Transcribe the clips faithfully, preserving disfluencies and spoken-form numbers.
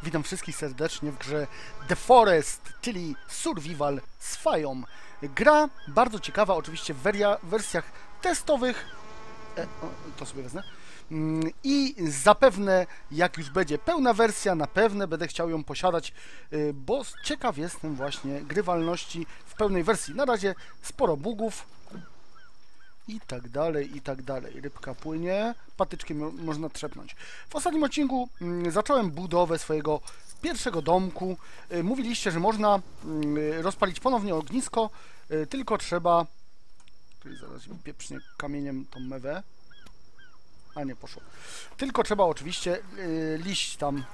Witam wszystkich serdecznie w grze The Forest, czyli Survival z fają. Gra bardzo ciekawa, oczywiście w weria, wersjach testowych. E, o, to sobie wezmę. Mm, I zapewne, jak już będzie pełna wersja, na pewno będę chciał ją posiadać, y, bo ciekaw jestem właśnie grywalności w pełnej wersji. Na razie sporo bugów. I tak dalej, i tak dalej. Rybka płynie, patyczkiem można trzepnąć. W ostatnim odcinku mm, zacząłem budowę swojego pierwszego domku. Y, mówiliście, że można y, rozpalić ponownie ognisko, y, tylko trzeba... Tutaj zaraz mi pieprznie kamieniem tą mewę. A nie, poszło. Tylko trzeba oczywiście y, liść tam...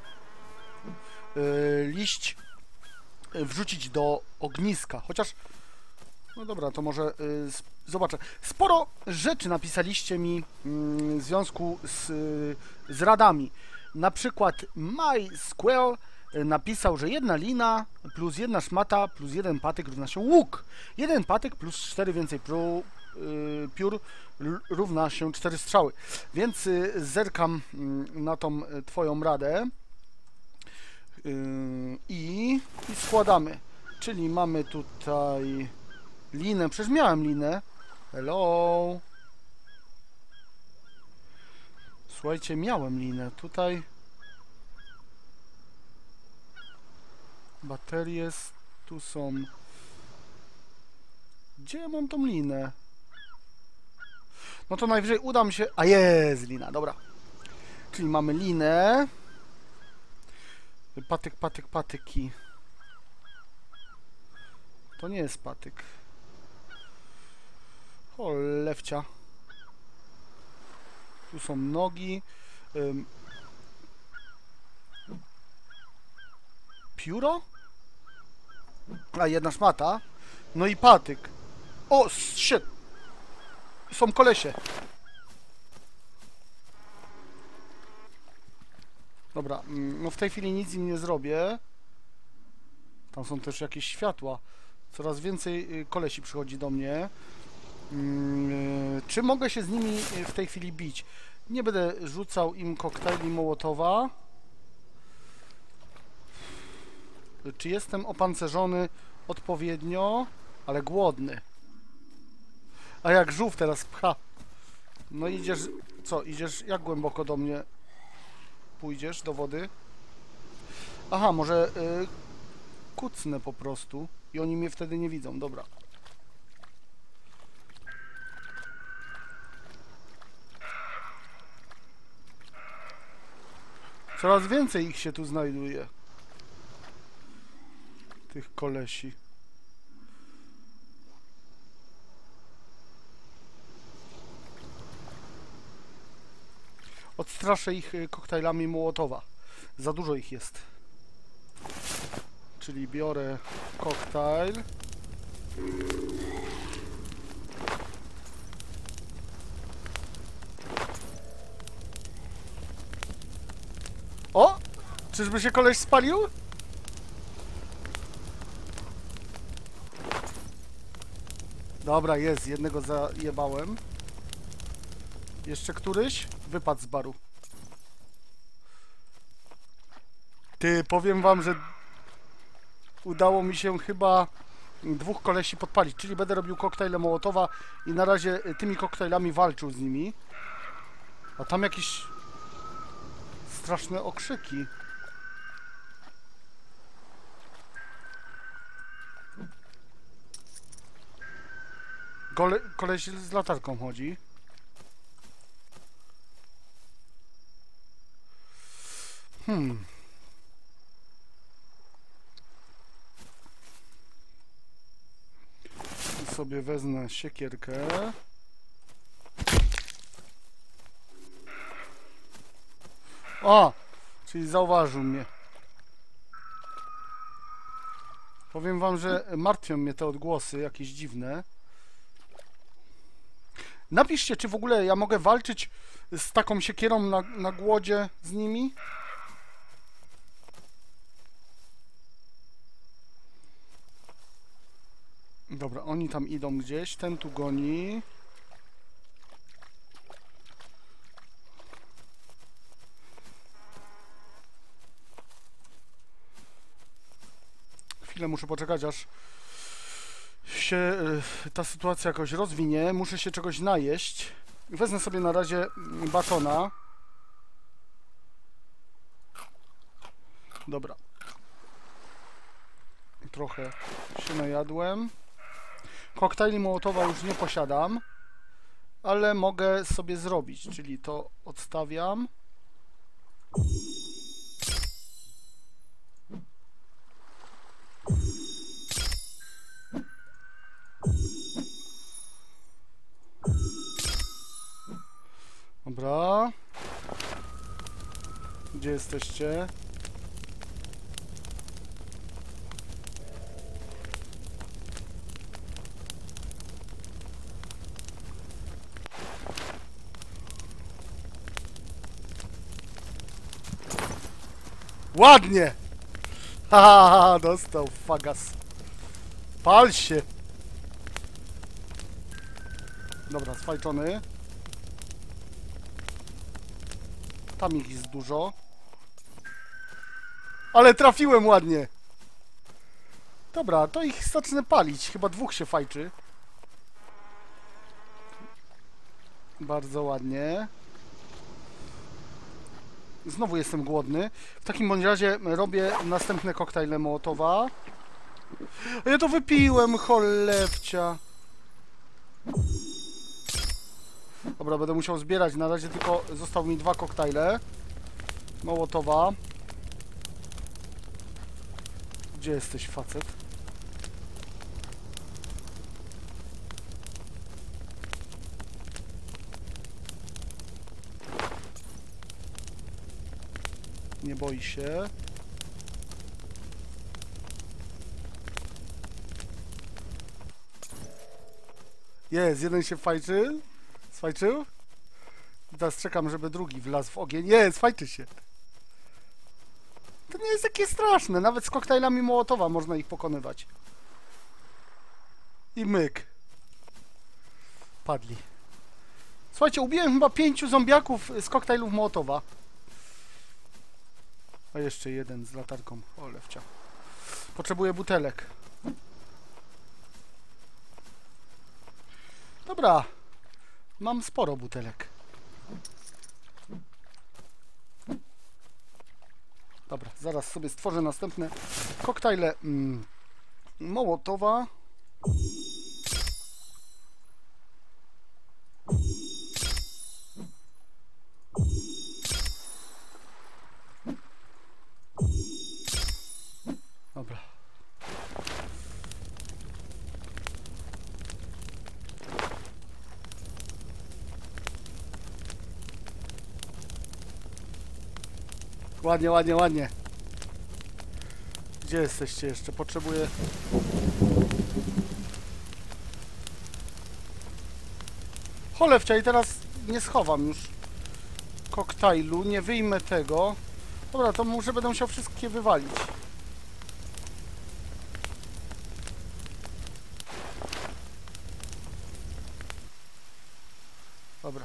Y, liść y, wrzucić do ogniska. Chociaż... No dobra, to może y, zobaczę. Sporo rzeczy napisaliście mi y, w związku z, y, z radami. Na przykład MySquare y, napisał, że jedna lina plus jedna szmata plus jeden patyk równa się łuk. Jeden patyk plus cztery więcej piór, y, piór równa się cztery strzały. Więc y, zerkam y, na tą y, twoją radę y, i, i składamy. Czyli mamy tutaj... linę, przecież miałem linę. Hello. Słuchajcie, miałem linę. Tutaj baterie, tu są. Gdzie ja mam tą linę? No to najwyżej uda mi się... A jest lina, dobra. Czyli mamy linę. Patyk, patyk, patyki. To nie jest patyk. O, lewcia. Tu są nogi. Ym. Pióro? A, jedna szmata. No i patyk. O, shit! Są kolesie. Dobra, no w tej chwili nic im nie zrobię. Tam są też jakieś światła. Coraz więcej kolesi przychodzi do mnie. Hmm, czy mogę się z nimi w tej chwili bić? Nie będę rzucał im koktajli Mołotowa. Czy jestem opancerzony odpowiednio? Ale głodny. A jak żółw teraz pcha. No idziesz... Co? Idziesz... Jak głęboko do mnie pójdziesz? Do wody? Aha, może yy, kucnę po prostu. I oni mnie wtedy nie widzą. Dobra. Coraz więcej ich się tu znajduje. Tych kolesi. Odstraszę ich koktajlami Mołotowa. Za dużo ich jest. Czyli biorę koktajl. O! Czyżby się koleś spalił? Dobra, jest. Jednego zajebałem. Jeszcze któryś? Wypadł z baru. Ty, powiem wam, że udało mi się chyba dwóch kolesi podpalić, czyli będę robił koktajle Mołotowa i na razie tymi koktajlami walczył z nimi. A tam jakieś straszne okrzyki. Gole, koleś z latarką chodzi. Hmm. I sobie wezmę siekierkę. O! Czyli zauważył mnie. Powiem wam, że martwią mnie te odgłosy, jakieś dziwne. Napiszcie, czy w ogóle ja mogę walczyć z taką siekierą na, na głodzie z nimi? Dobra, oni tam idą gdzieś. Ten tu goni. chwilę muszę poczekać, aż się y, ta sytuacja jakoś rozwinie. Muszę się czegoś najeść. Wezmę sobie na razie batona. Dobra. Trochę się najadłem. Koktajli Mołotowa już nie posiadam, ale mogę sobie zrobić, czyli to odstawiam. Dobra. Gdzie jesteście? Ładnie! Haha, dostał fagas. Pal się! Dobra, sfajczony. Tam ich jest dużo. Ale trafiłem ładnie! Dobra, to ich zacznę palić. Chyba dwóch się fajczy. Bardzo ładnie. Znowu jestem głodny. W takim bądź razie robię następne koktajle Mołotowa. A ja to wypiłem, cholewcia. Dobra, będę musiał zbierać. Na razie tylko zostały mi dwa koktajle Mołotowa. Gdzie jesteś, facet? Nie boi się. Jest, jeden się fajczy. Sfajczył? Teraz czekam, żeby drugi wlazł w ogień. Jest, fajczy się. To nie jest takie straszne. Nawet z koktajlami Mołotowa można ich pokonywać. I myk. Padli. Słuchajcie, ubiłem chyba pięciu zombiaków z koktajlów Mołotowa. A jeszcze jeden z latarką. O, lewcia. Potrzebuję butelek. Dobra. Mam sporo butelek. Dobra, zaraz sobie stworzę następne koktajle mm, Mołotowa. Dobra. Ładnie, ładnie, ładnie. Gdzie jesteście jeszcze? Potrzebuję... Cholewcia, i teraz nie schowam już koktajlu, nie wyjmę tego. Dobra, to może będę musiał wszystkie wywalić. Dobra.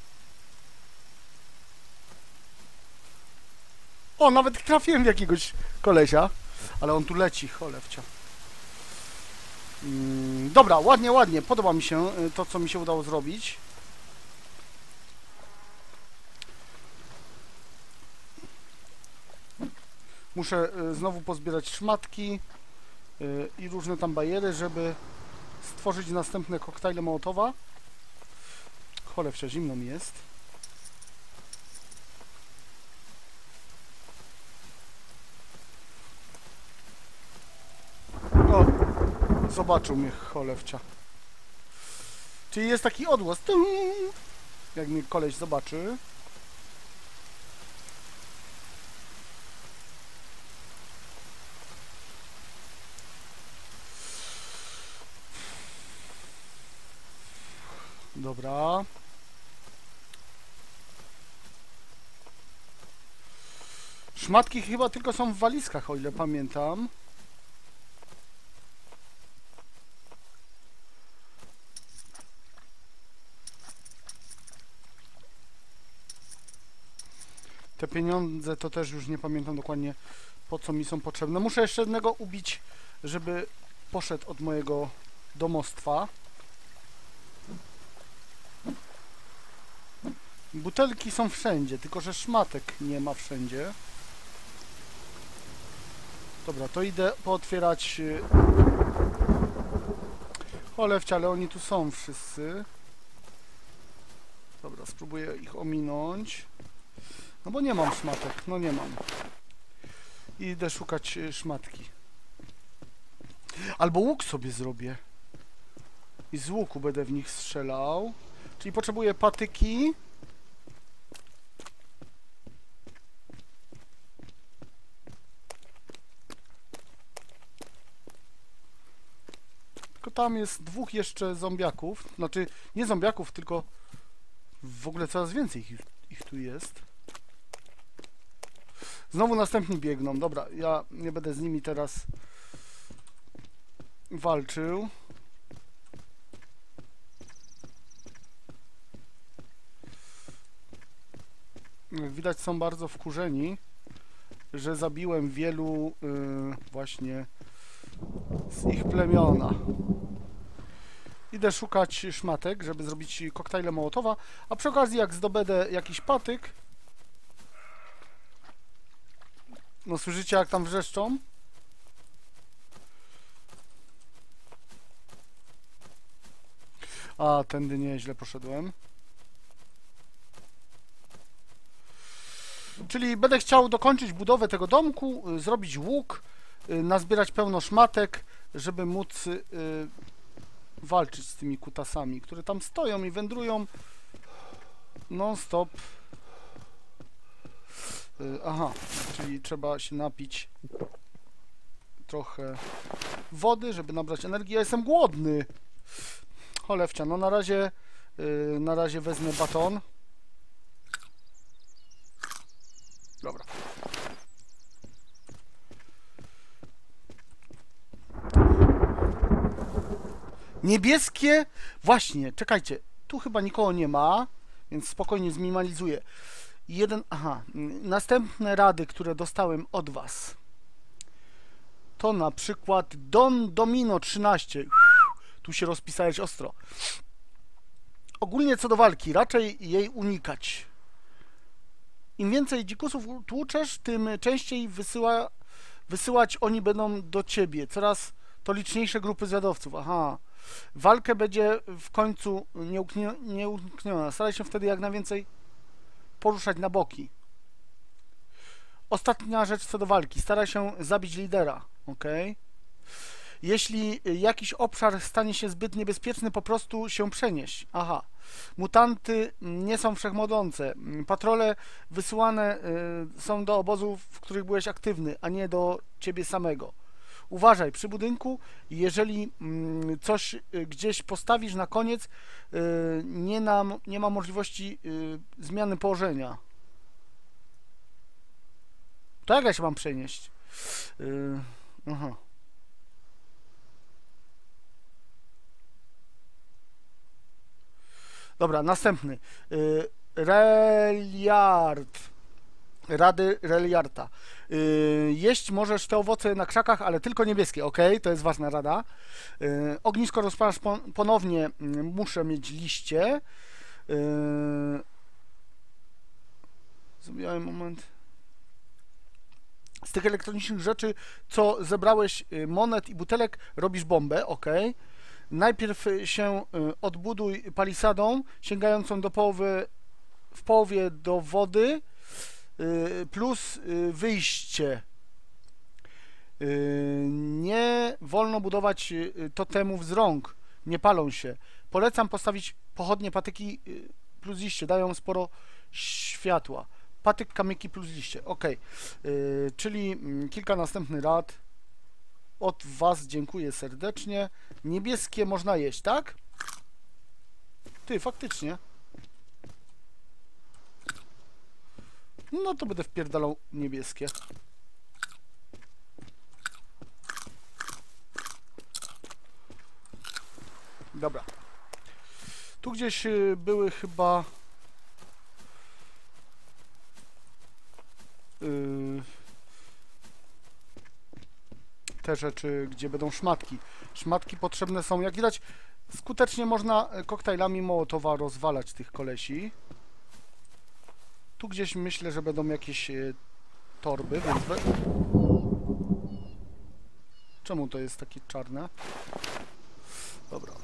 O, nawet trafiłem w jakiegoś kolesia. Ale on tu leci, cholewcia. Mm, dobra, ładnie, ładnie. Podoba mi się to, co mi się udało zrobić. Muszę znowu pozbierać szmatki i różne tam bariery, żeby stworzyć następne koktajle Mołotowa. Cholewcia, zimno mi jest. O, zobaczył mnie, cholewcia. Czyli jest taki odgłos. Jak mnie koleś zobaczy. Dobra. Szmatki chyba tylko są w walizkach, o ile pamiętam. Te pieniądze to też już nie pamiętam dokładnie, po co mi są potrzebne. Muszę jeszcze jednego ubić, żeby poszedł od mojego domostwa. Butelki są wszędzie, tylko że szmatek nie ma wszędzie. Dobra, to idę pootwierać cholewcie, ale oni tu są wszyscy. Dobra, spróbuję ich ominąć. No bo nie mam szmatek, no nie mam. I idę szukać szmatki. Albo łuk sobie zrobię. I z łuku będę w nich strzelał. Czyli potrzebuję patyki. Tylko tam jest dwóch jeszcze zombiaków. Znaczy, nie zombiaków, tylko w ogóle coraz więcej ich, ich tu jest. Znowu następni biegną. Dobra, ja nie będę z nimi teraz walczył. Jak widać, są bardzo wkurzeni, że zabiłem wielu yy, właśnie z ich plemiona. Idę szukać szmatek, żeby zrobić koktajle Mołotowa, a przy okazji, jak zdobędę jakiś patyk, no słyszycie, jak tam wrzeszczą? A, tędy nieźle poszedłem. Czyli będę chciał dokończyć budowę tego domku, y, zrobić łuk, y, nazbierać pełno szmatek, żeby móc y, walczyć z tymi kutasami, które tam stoją i wędrują non stop. Y, aha, czyli trzeba się napić trochę wody, żeby nabrać energii. Ja jestem głodny. Cholewcia, no na razie y, na razie wezmę baton. Dobra. Niebieskie... Właśnie, czekajcie. Tu chyba nikogo nie ma, więc spokojnie zminimalizuję. Jeden... Aha. Następne rady, które dostałem od was. To na przykład Don Domino trzynaście. Tu się rozpisałeś ostro. Ogólnie co do walki, raczej jej unikać. Im więcej dzikusów tłuczesz, tym częściej wysyła, wysyłać oni będą do ciebie. Coraz to liczniejsze grupy zwiadowców. Aha. Walkę będzie w końcu nieunikniona. Staraj się wtedy jak najwięcej poruszać na boki. Ostatnia rzecz co do walki. Staraj się zabić lidera. Ok. Jeśli jakiś obszar stanie się zbyt niebezpieczny, po prostu się przenieść. Aha. Mutanty nie są wszechmodące. Patrole wysyłane y, są do obozów, w których byłeś aktywny, a nie do ciebie samego. Uważaj przy budynku, jeżeli y, coś y, gdzieś postawisz na koniec, y, nie, na, nie ma możliwości y, zmiany położenia. To jak ja się mam przenieść? Y, aha. Dobra, następny. Yy, Reliard. Rady Reliarta. Yy, jeść możesz te owoce na krzakach, ale tylko niebieskie, ok? To jest ważna rada. Yy, ognisko rozpalasz pon ponownie. Yy, muszę mieć liście. Yy, Zrobiłem moment. Z tych elektronicznych rzeczy, co zebrałeś, yy, monet i butelek, robisz bombę, ok? Najpierw się odbuduj palisadą, sięgającą do połowy, w połowie do wody, plus wyjście. Nie wolno budować totemów z rąk, nie palą się. Polecam postawić pochodnie, patyki plus liście, dają sporo światła. Patyk, kamyki plus liście, ok. Czyli kilka następnych rad. Od was dziękuję serdecznie. Niebieskie można jeść, tak? Ty, faktycznie. No to będę wpierdalał niebieskie. Dobra. Tu gdzieś były chyba... te rzeczy, gdzie będą szmatki. Szmatki potrzebne są, jak widać, skutecznie można koktajlami Mołotowa rozwalać tych kolesi. Tu gdzieś myślę, że będą jakieś e, torby, więc... We... Czemu to jest takie czarne? Dobra.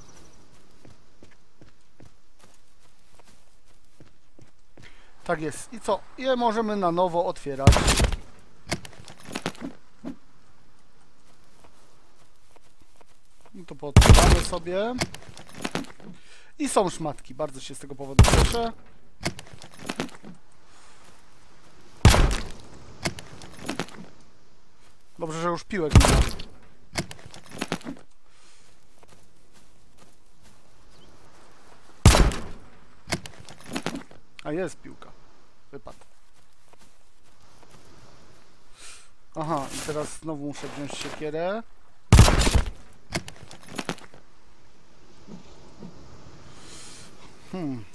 Tak jest. I co? Je możemy na nowo otwierać. I to pootwieramy sobie. I są szmatki. Bardzo się z tego powodu cieszę. Dobrze, że już piłek nie ma. A jest piłka. Wypadł. Aha, i teraz znowu muszę wziąć siekierę. Hmm.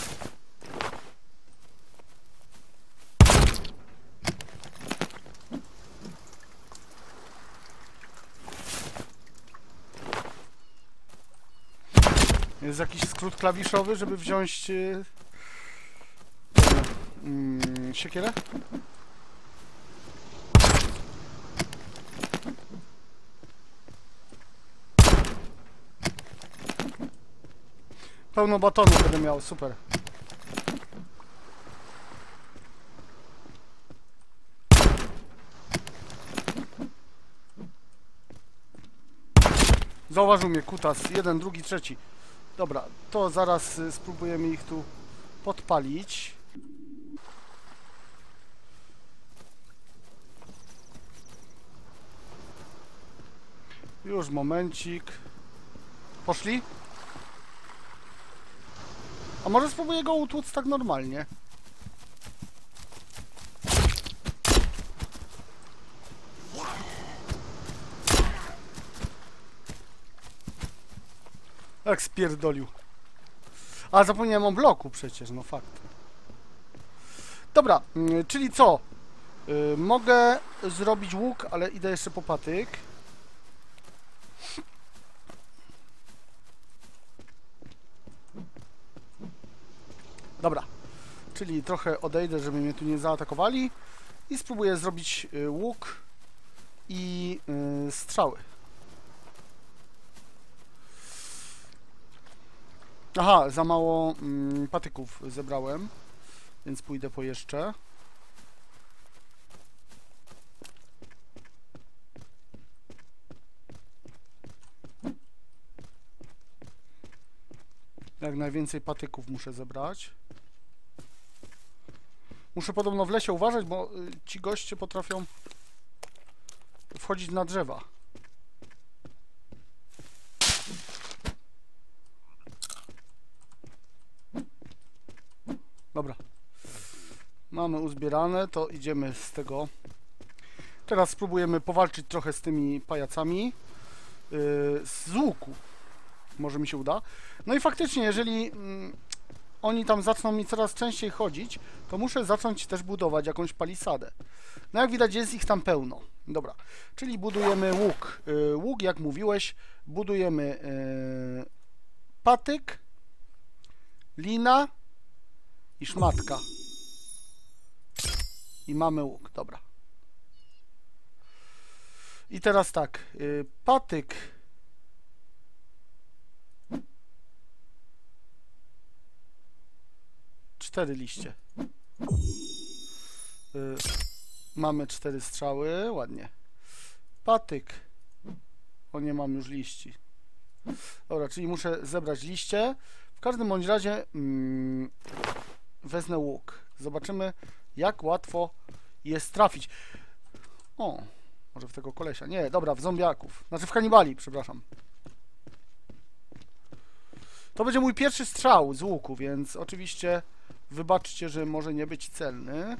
Jest jakiś skrót klawiszowy, żeby wziąć yy, yy, siekierę? Pełno batonu będę miał, super. Zauważył mnie kutas, jeden, drugi, trzeci. Dobra, to zaraz y, spróbujemy ich tu podpalić. Już momencik. Poszli? A może spróbuję go utłuc tak normalnie? Jak spierdolił. A zapomniałem o bloku przecież, no fakt. Dobra, czyli co? Yy, mogę zrobić łuk, ale idę jeszcze po patyk. Dobra, czyli trochę odejdę, żeby mnie tu nie zaatakowali i spróbuję zrobić y, łuk i y, strzały. Aha, za mało mm, patyków zebrałem, więc pójdę po jeszcze. Jak najwięcej patyków muszę zebrać. Muszę podobno w lesie uważać, bo y, ci goście potrafią wchodzić na drzewa. Dobra. Mamy uzbierane, to idziemy z tego. Teraz spróbujemy powalczyć trochę z tymi pajacami. Yy, z łuku. Może mi się uda. No i faktycznie, jeżeli mm, oni tam zaczną mi coraz częściej chodzić, to muszę zacząć też budować jakąś palisadę. No jak widać, jest ich tam pełno. Dobra, czyli budujemy łuk. Yy, łuk, jak mówiłeś, budujemy yy, patyk, lina i szmatka. I mamy łuk, dobra. I teraz tak, yy, patyk. Cztery liście. Yy, mamy cztery strzały, ładnie. Patyk. O, nie mam już liści. Dobra, czyli muszę zebrać liście. W każdym bądź razie mm, wezmę łuk. Zobaczymy, jak łatwo jest trafić. O, może w tego kolesia. Nie, dobra, w zombiaków. Znaczy w kanibali, przepraszam. To będzie mój pierwszy strzał z łuku, więc oczywiście wybaczcie, że może nie być celny.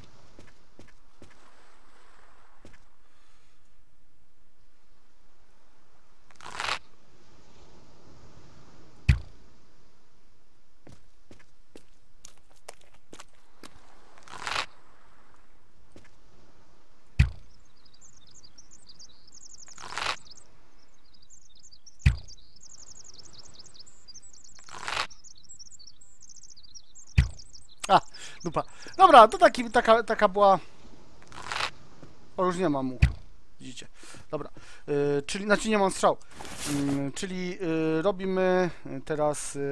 Dupa. Dobra, to taki, taka, taka była... O, już nie mam mu. Widzicie. Dobra. Yy, czyli, znaczy nie mam strzał. Yy, czyli yy, robimy teraz... Yy...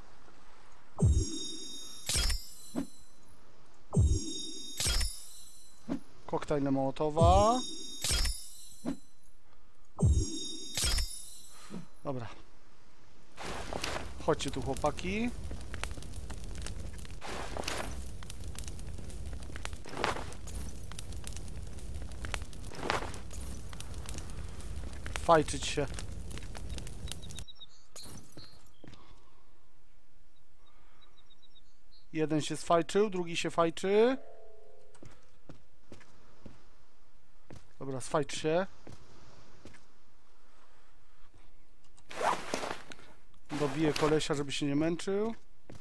koktajl Mołotowa. Dobra. Chodźcie tu, chłopaki. Fajczyć się. Jeden się sfajczył, drugi się fajczy. Dobra, sfajcz się. Dobiję kolesia, żeby się nie męczył.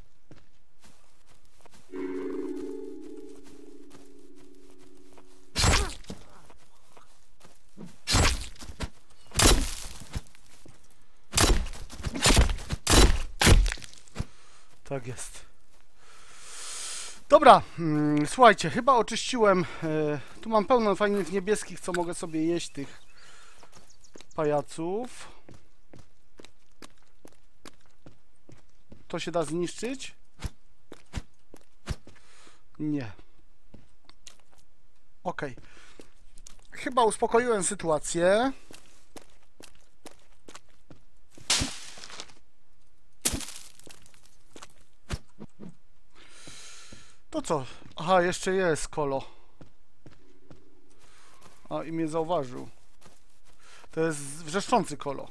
Tak jest. Dobra, hmm, słuchajcie, chyba oczyściłem. E, tu mam pełno fajnych niebieskich, co mogę sobie jeść, tych pajaców. To się da zniszczyć? Nie. Okej. Chyba uspokoiłem sytuację. To co? Aha, jeszcze jest kolo. A, i mnie zauważył. To jest wrzeszczący kolo.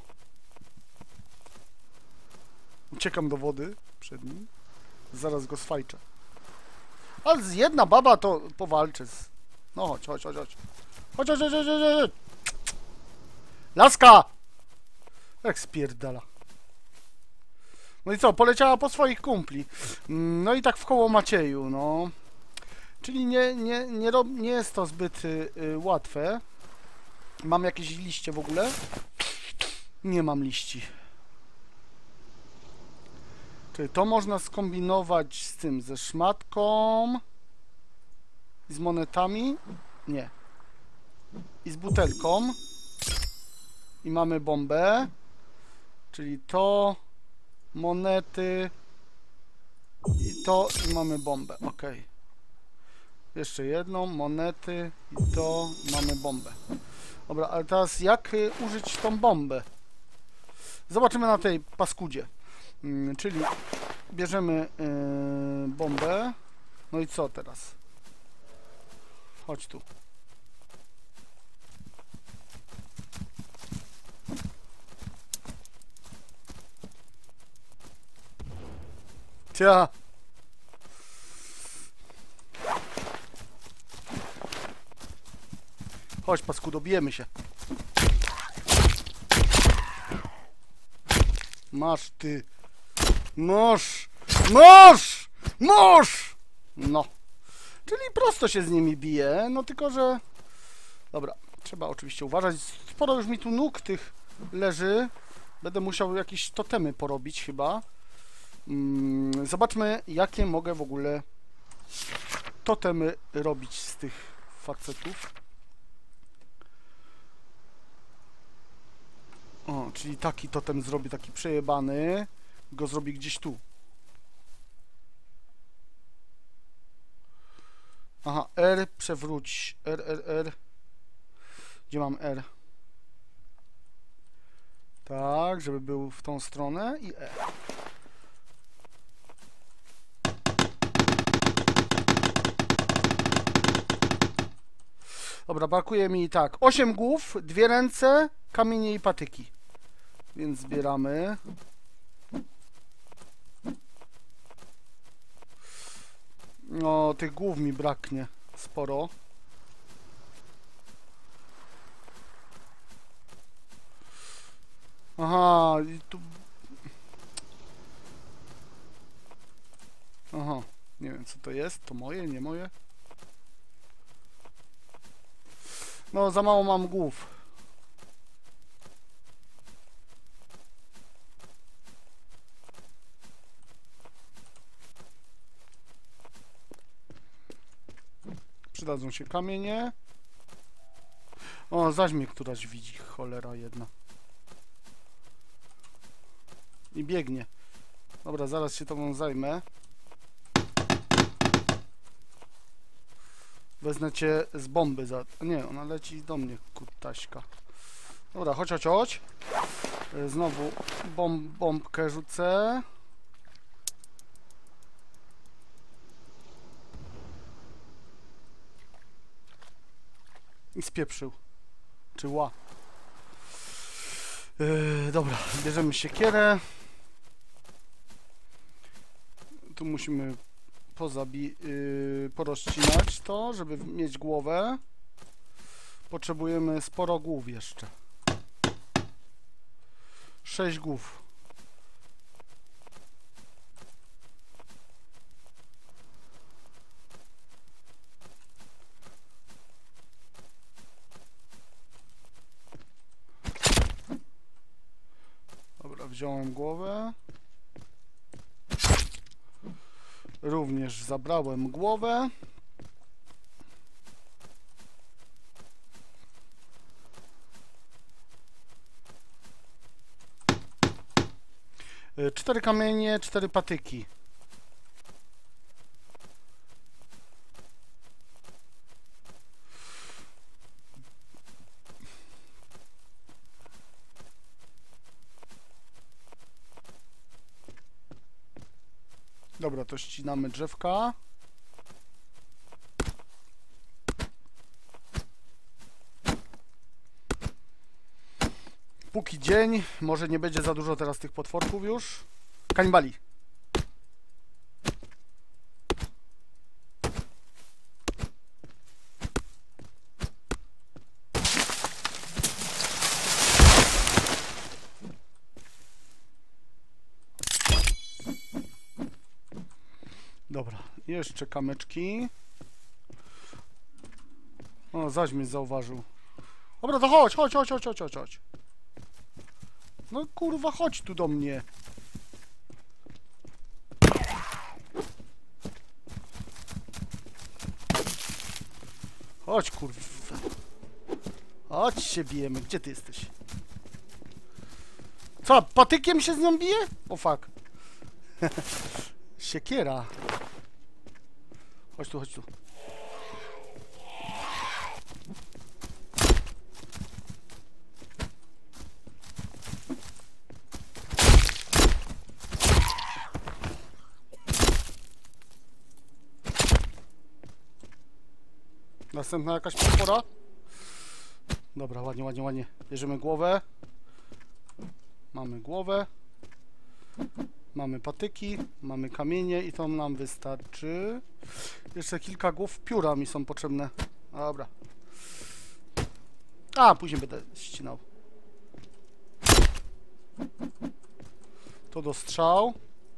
Uciekam do wody przed nim. Zaraz go sfajczę. Ale z jedna baba to powalczy z... No chodź, chodź, chodź, chodź. Chodź, chodź, chodź, chodź, chodź. Laska! Jak spierdala. No i co? Poleciała po swoich kumpli. No i tak w koło Macieju, no. Czyli nie, nie, nie, rob, nie jest to zbyt y, y, łatwe. Mam jakieś liście w ogóle? Nie mam liści. Czyli to można skombinować z tym, ze szmatką. I z monetami. Nie. I z butelką. I mamy bombę. Czyli to, monety i to, i mamy bombę. Ok. Jeszcze jedną, monety i to, mamy bombę. Dobra, ale teraz jak y, użyć tą bombę? Zobaczymy na tej paskudzie. Hmm, czyli bierzemy yy, bombę. No i co teraz? Chodź tu. Cia. Chodź, pasku, dobijemy się. Masz ty. Noż! Noż! Noż! No. Czyli prosto się z nimi bije, no tylko, że... Dobra, trzeba oczywiście uważać. Sporo już mi tu nóg tych leży. Będę musiał jakieś totemy porobić chyba. Mm, zobaczmy, jakie mogę w ogóle totemy robić z tych facetów. O, czyli taki totem zrobi, taki przejebany. Go zrobi gdzieś tu. Aha, R, przewróć. R, R, R. Gdzie mam R? Tak, żeby był w tą stronę i E. Dobra, brakuje mi tak, osiem głów, dwie ręce, kamienie i patyki. Więc zbieramy. No, tych głów mi braknie sporo. Aha, i tu... Aha, nie wiem co to jest, to moje, nie moje? No, za mało mam głów. Przydadzą się kamienie. O, zaś mnie któraś widzi, cholera jedna. I biegnie. Dobra, zaraz się tobą zajmę. Wezmę cię z bomby za... Nie, ona leci do mnie, kutaśka. Dobra, chodź, chodź, chodź. Znowu bomb, bombkę rzucę. I spieprzył. Czy ła. Yy, dobra, bierzemy siekierę. Tu musimy pozabi yy, porozcinać to, żeby mieć głowę. Potrzebujemy sporo głów jeszcze. Sześć głów. Dobra, wziąłem głowę. Również zabrałem głowę. Cztery kamienie, cztery patyki. Dobra, to ścinamy drzewka. Póki dzień, może nie będzie za dużo teraz tych potworków już. Kanibali. Dobra, jeszcze kamyczki. O, zaś mnie zauważył. Dobra, to chodź, chodź, chodź, chodź, chodź, chodź, chodź. No kurwa, chodź tu do mnie. Chodź, kurwa. Chodź się bijemy. Gdzie ty jesteś? Co, patykiem się z nią bije? O fuck. Siekiera. Chodź tu, chodź tu. Następna jakaś potwora. Dobra, ładnie, ładnie, ładnie. Bierzemy głowę. Mamy głowę. Mamy patyki, mamy kamienie i to nam wystarczy. Jeszcze kilka głów pióra mi są potrzebne. Dobra. A, później będę ścinał. To do strzał.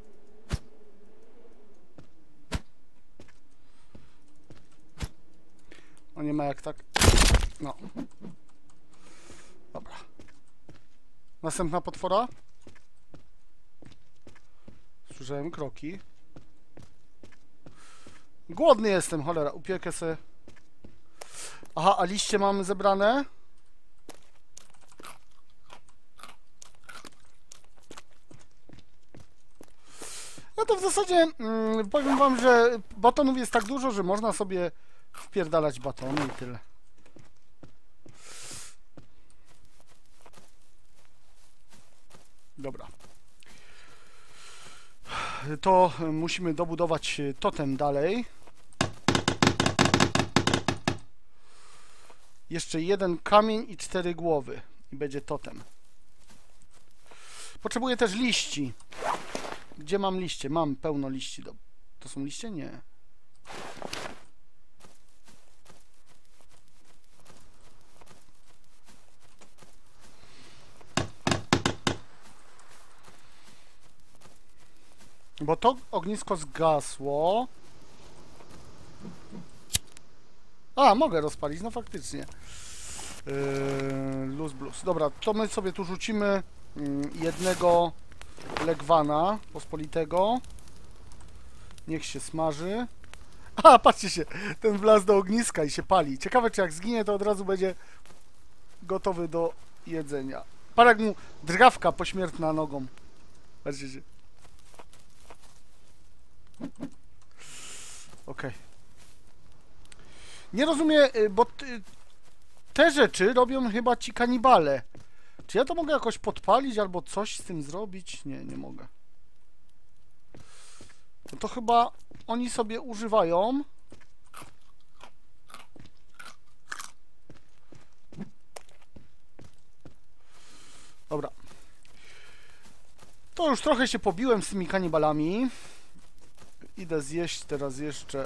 No nie ma jak tak. No. Dobra. Następna potwora. Słyszałem kroki. Głodny jestem, cholera. Upiekę se. Aha, a liście mamy zebrane. No to w zasadzie mm, powiem wam, że batonów jest tak dużo, że można sobie wpierdalać batony i tyle. Dobra. To musimy dobudować totem dalej. Jeszcze jeden kamień i cztery głowy. I będzie totem. Potrzebuję też liści. Gdzie mam liście? Mam pełno liści. To są liście? Nie. Bo to ognisko zgasło. A, mogę rozpalić, no faktycznie. Yy, luz blues. Dobra, to my sobie tu rzucimy jednego legwana pospolitego. Niech się smaży. A, patrzcie się, ten wlazł do ogniska i się pali. Ciekawe, czy jak zginie, to od razu będzie gotowy do jedzenia. Parę jak mu drgawka pośmiertna nogą. Patrzcie się. Okej. Okay. Nie rozumiem, bo te rzeczy robią chyba ci kanibale. Czy ja to mogę jakoś podpalić albo coś z tym zrobić? Nie, nie mogę. No to chyba oni sobie używają. Dobra. To już trochę się pobiłem z tymi kanibalami. Idę zjeść teraz jeszcze.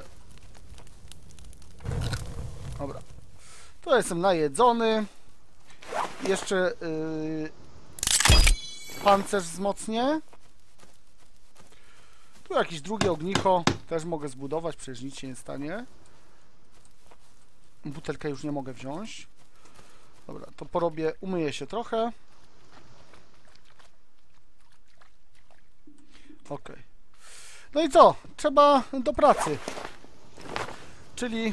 Dobra. To jestem najedzony. Jeszcze yy, pancerz wzmocnię. Tu jakieś drugie ognicho też mogę zbudować, przecież nic się nie stanie. Butelkę już nie mogę wziąć. Dobra, to porobię, umyję się trochę. Ok. No i co? Trzeba do pracy. Czyli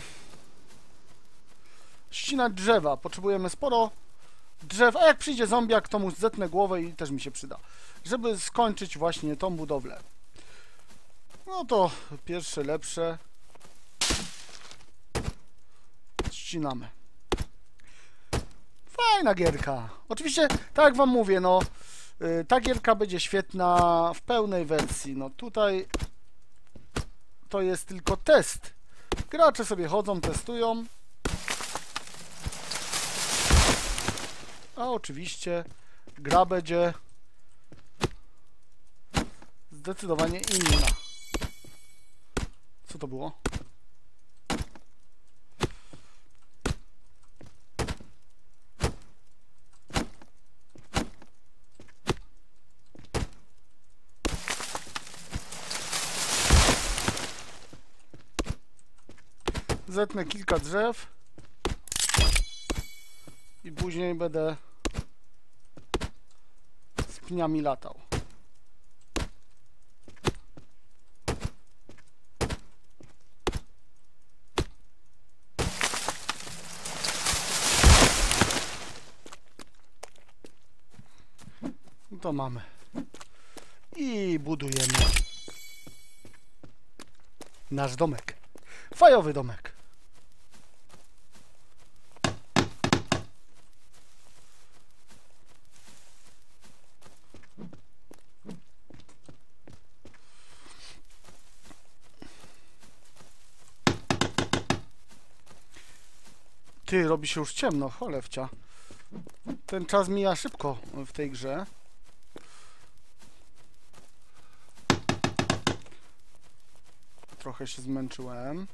ścinać drzewa. Potrzebujemy sporo drzew, a jak przyjdzie zombiak, to mu zetnę głowę i też mi się przyda. Żeby skończyć właśnie tą budowlę. No to pierwsze, lepsze. Ścinamy. Fajna gierka. Oczywiście, tak jak wam mówię, no yy, ta gierka będzie świetna w pełnej wersji. No tutaj to jest tylko test. Gracze sobie chodzą, testują. A oczywiście gra będzie zdecydowanie inna. Co to było? Zetnę kilka drzew i później będę z pniami latał. To mamy. I budujemy nasz domek. Fajowy domek. Ty, robi się już ciemno, cholewcia. Ten czas mija szybko w tej grze. Trochę się zmęczyłem.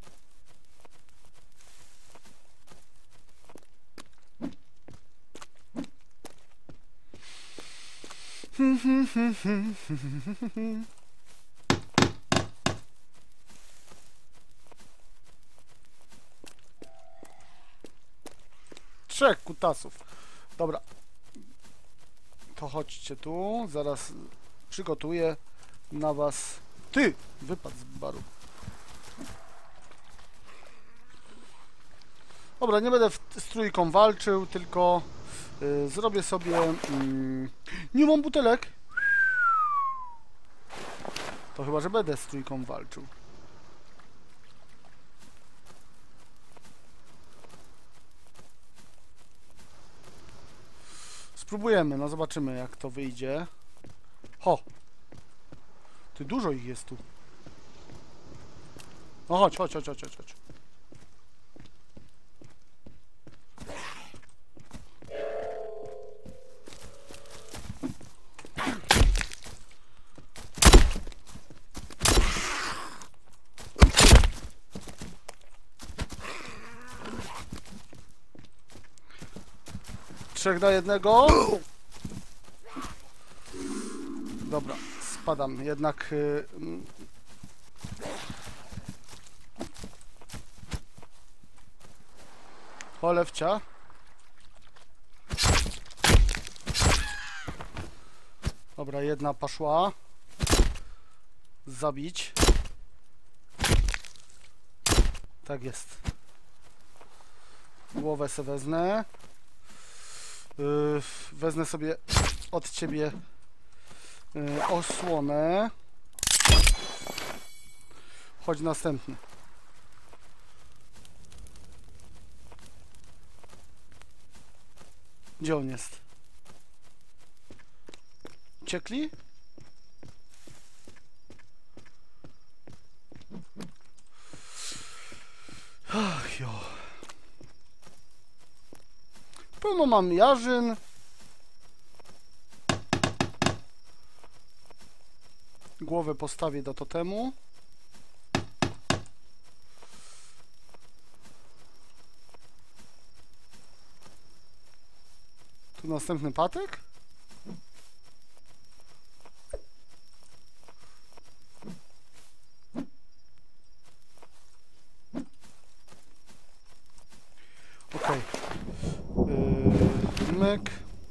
Trzech kutasów. Dobra. To chodźcie tu. Zaraz przygotuję na was. Ty! Wypadł z baru. Dobra, nie będę z trójką walczył, tylko yy, zrobię sobie... Yy, nie mam butelek. To chyba, że będę z trójką walczył. Spróbujemy, no zobaczymy jak to wyjdzie. Ho! Ty, dużo ich jest tu. No chodź, chodź, chodź, chodź, chodź. Trzech na jednego. Dobra, spadam. Jednak... Yy, cholewcia. Dobra, jedna poszła. Zabić. Tak jest. Głowę sobie wezmę. Yy, wezmę sobie od ciebie yy, osłonę. Chodź następny. Gdzie on jest? Uciekli? Ach jo. Pełno mam jarzyn. Głowę postawię do totemu. Tu następny patyk. Okej. Yy, myk.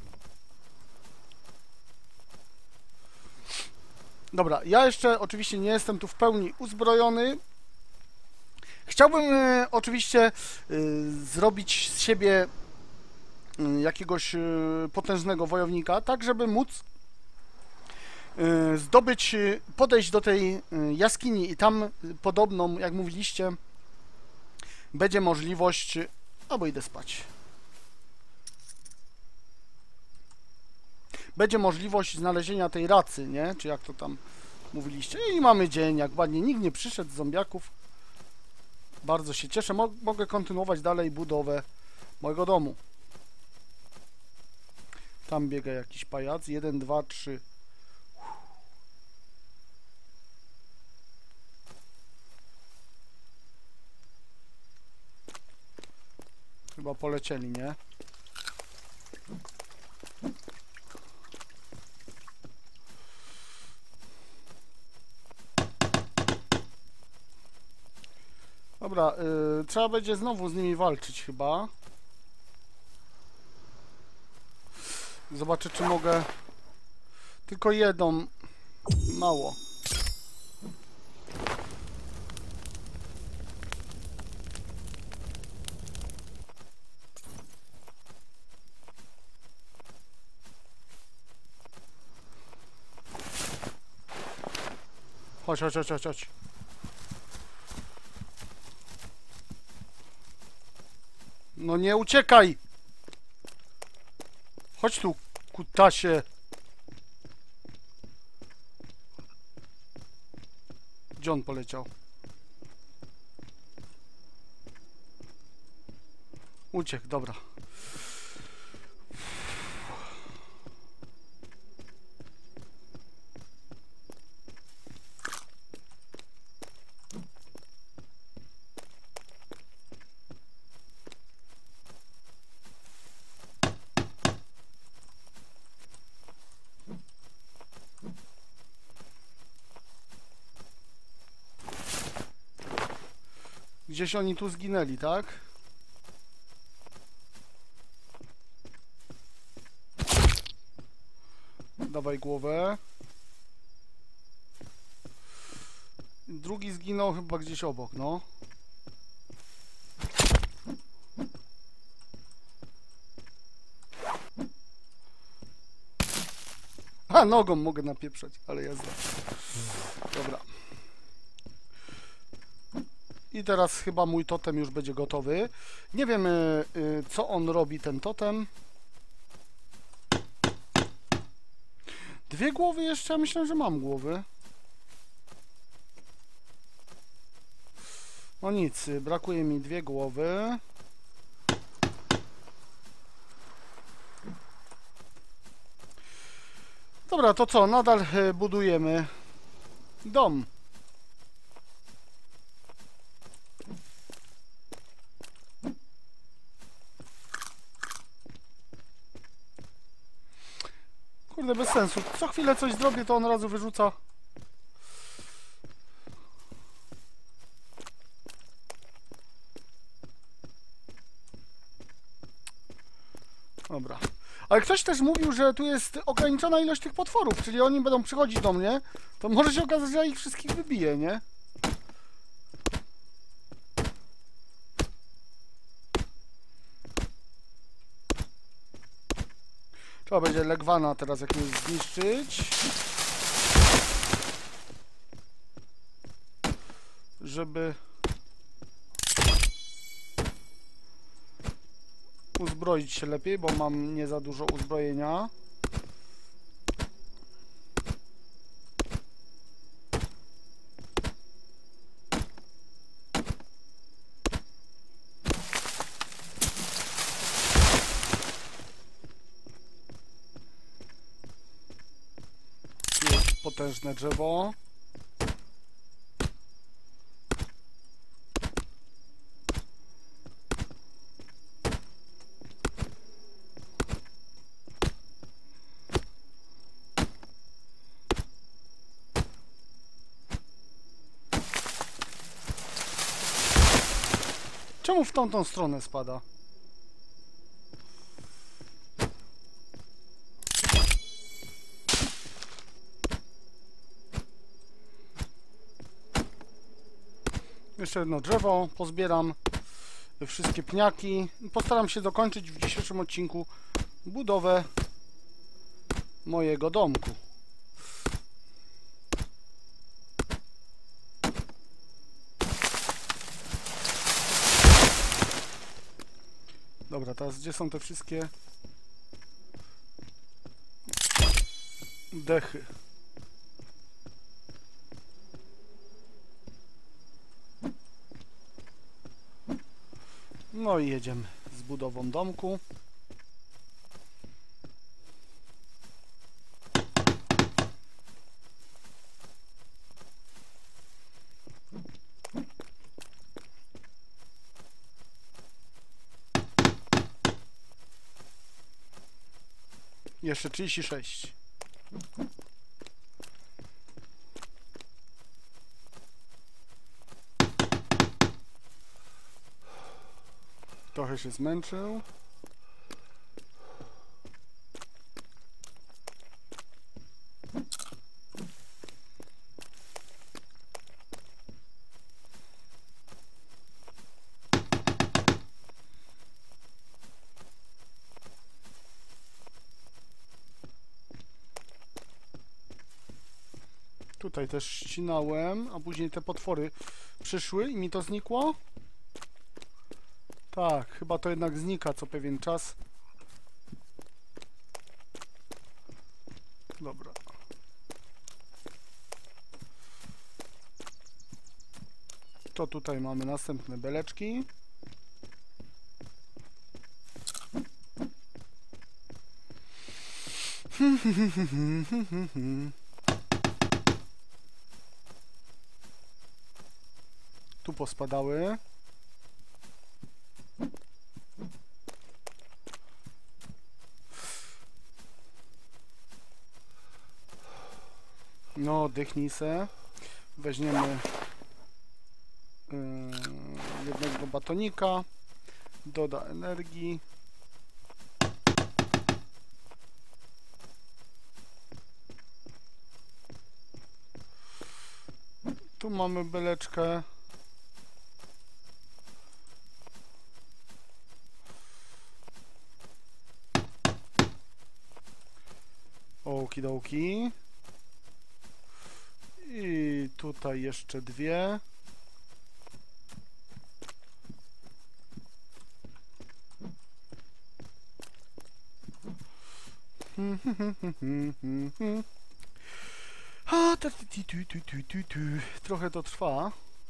Dobra, ja jeszcze oczywiście nie jestem tu w pełni uzbrojony. Chciałbym y, oczywiście y, zrobić z siebie y, jakiegoś y, potężnego wojownika, tak żeby móc y, zdobyć, y, podejść do tej y, jaskini i tam y, podobną, jak mówiliście, będzie możliwość... Y, albo idę spać. Będzie możliwość znalezienia tej racy, nie? Czy jak to tam mówiliście. I mamy dzień, jak ładnie. Nikt nie przyszedł z zombiaków. Bardzo się cieszę. Mo mogę kontynuować dalej budowę mojego domu. Tam biega jakiś pajac. Jeden, dwa, trzy. Chyba polecieli, nie? Dobra, yy, trzeba będzie znowu z nimi walczyć chyba. Zobaczę, czy mogę... Tylko jedną... Mało. Chodź, chodź, chodź, chodź, chodź. No nie uciekaj! Chodź tu, kutasie. Gdzie on poleciał? Uciekł, dobra. Gdzieś oni tu zginęli, tak? Dawaj głowę. Drugi zginął chyba gdzieś obok, no. A, nogą mogę napieprzać, ale jazda. Dobra. I teraz chyba mój totem już będzie gotowy. Nie wiem, y, y, co on robi, ten totem. Dwie głowy jeszcze? Myślę, że mam głowy. No nic, y, brakuje mi dwie głowy. Dobra, to co? Nadal y, budujemy dom. Kurde, bez sensu. Co chwilę coś zrobię, to on razu wyrzuca. Dobra. Ale ktoś też mówił, że tu jest ograniczona ilość tych potworów, czyli oni będą przychodzić do mnie, to może się okazać, że ja ich wszystkich wybiję, nie? Trzeba będzie legwana teraz jakieś zniszczyć. Żeby uzbroić się lepiej, bo mam nie za dużo uzbrojenia. Tu jest potężne drzewo. Czemu w tamtą stronę spada? Jeszcze jedno drzewo, pozbieram wszystkie pniaki. Postaram się dokończyć w dzisiejszym odcinku budowę mojego domku. Dobra, teraz gdzie są te wszystkie dechy? No i jedziemy z budową domku. Jeszcze trzydzieści sześć. Trochę się zmęczył. Tutaj też ścinałem, a później te potwory przyszły i mi to znikło. Tak, chyba to jednak znika co pewien czas. Dobra. To tutaj mamy następne beleczki. Tu pospadały. No, dychnij se. Weźmiemy yy, jednego batonika. Doda energii. Tu mamy beleczkę. Okidoki. I tutaj jeszcze dwie. A, tu, tu, tu, tu, tu, tu. Trochę to trwa.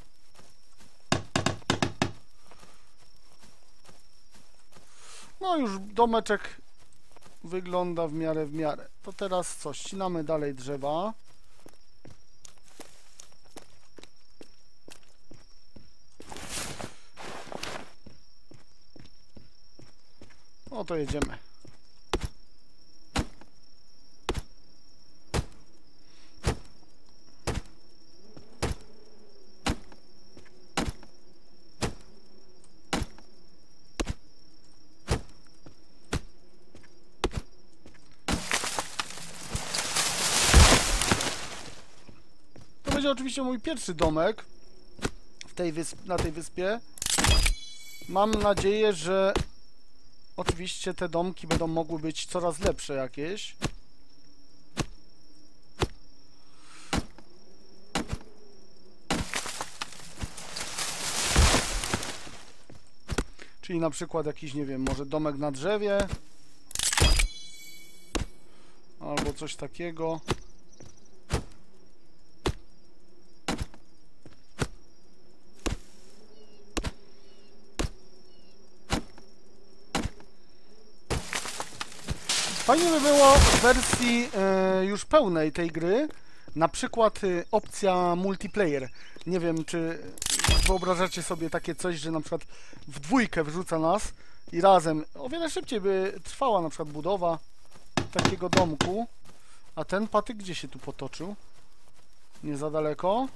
No już domeczek wygląda w miarę w miarę. To teraz co? Ścinamy dalej drzewa. No to jedziemy. To będzie oczywiście mój pierwszy domek w tej wysp na tej wyspie. Mam nadzieję, że oczywiście te domki będą mogły być coraz lepsze jakieś. Czyli na przykład jakiś, nie wiem, może domek na drzewie. Albo coś takiego. Fajnie by było w wersji y, już pełnej tej gry, na przykład y, opcja multiplayer. Nie wiem, czy wyobrażacie sobie takie coś, że na przykład w dwójkę wrzuca nas i razem o wiele szybciej by trwała na przykład budowa takiego domku. A ten patyk gdzie się tu potoczył? Nie za daleko.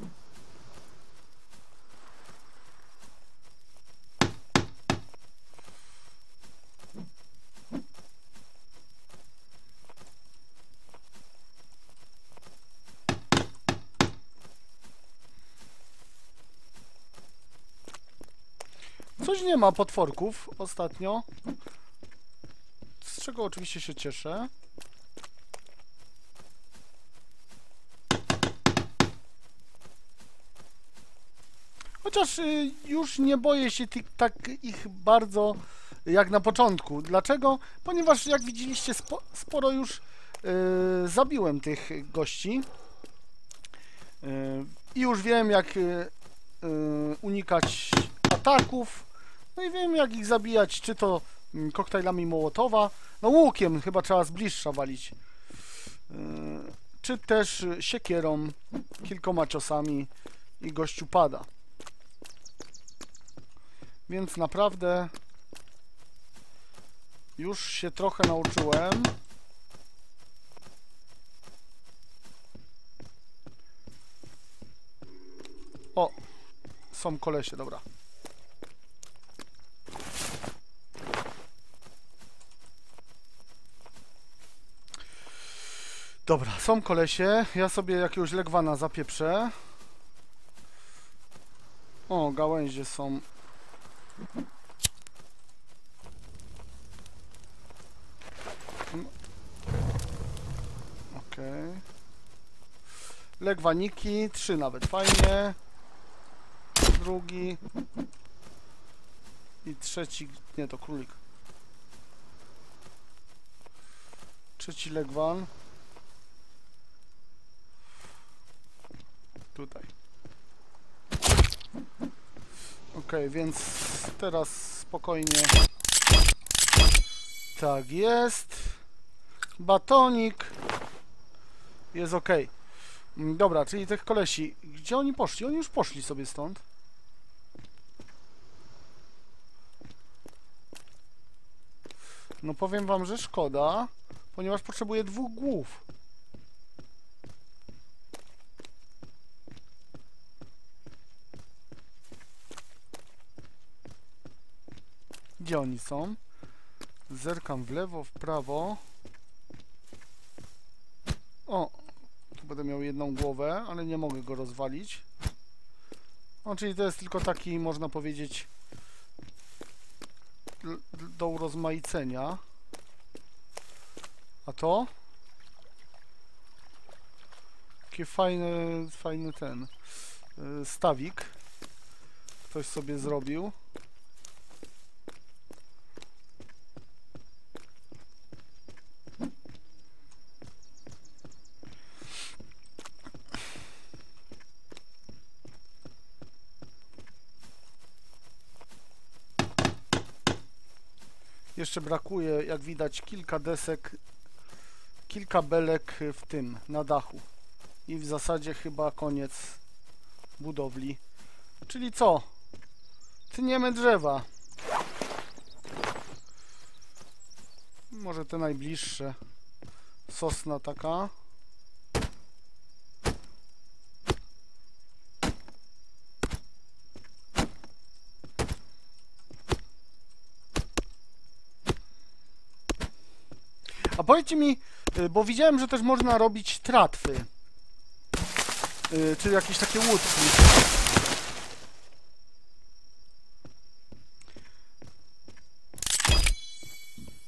Coś nie ma potworków ostatnio, z czego oczywiście się cieszę. Chociaż y, już nie boję się tych, tak ich bardzo jak na początku. Dlaczego? Ponieważ jak widzieliście spo, sporo już y, zabiłem tych gości. Y, I już wiem jak y, y, unikać ataków. No i wiem jak ich zabijać, czy to y, koktajlami Mołotowa. No łukiem chyba trzeba z bliższa walić. Y, czy też siekierą, kilkoma ciosami i gościu pada. Więc naprawdę już się trochę nauczyłem. O, są kolesie, dobra. Dobra, są kolesie. Ja sobie jakiegoś legwana zapieprzę. O, gałęzie są. Okej. Okay. Legwaniki, trzy nawet, fajnie. Drugi. I trzeci, nie to królik. Trzeci legwan. Tutaj. Ok, więc teraz spokojnie. Tak jest. Batonik. Jest ok. Dobra, czyli tych kolesi. Gdzie oni poszli? Oni już poszli sobie stąd. No powiem wam, że szkoda, ponieważ potrzebuję dwóch głów. Gdzie oni są? Zerkam w lewo, w prawo. O, tu będę miał jedną głowę, ale nie mogę go rozwalić. No, czyli to jest tylko taki, można powiedzieć, do urozmaicenia. A to? Taki fajny, fajny ten stawik. Ktoś sobie zrobił. Jeszcze brakuje, jak widać, kilka desek, kilka belek w tym, na dachu. I w zasadzie chyba koniec budowli. Czyli co? Tniemy drzewa. Może te najbliższe. Sosna taka. A powiedzcie mi, bo widziałem, że też można robić tratwy, czyli jakieś takie łódki.